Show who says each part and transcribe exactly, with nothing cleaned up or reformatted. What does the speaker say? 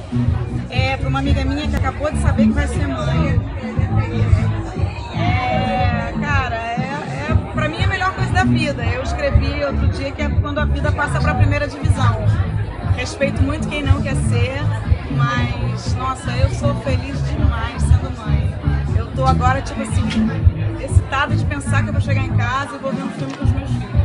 Speaker 1: É para uma amiga minha que acabou de saber que vai ser mãe. É, cara, é, é para mim a melhor coisa da vida. Eu escrevi outro dia que é quando a vida passa para a primeira divisão. Respeito muito quem não quer ser, mas nossa, eu sou feliz demais sendo mãe. Eu tô agora tipo assim excitada de pensar que eu vou chegar em casa e vou ver um filme com os meus filhos.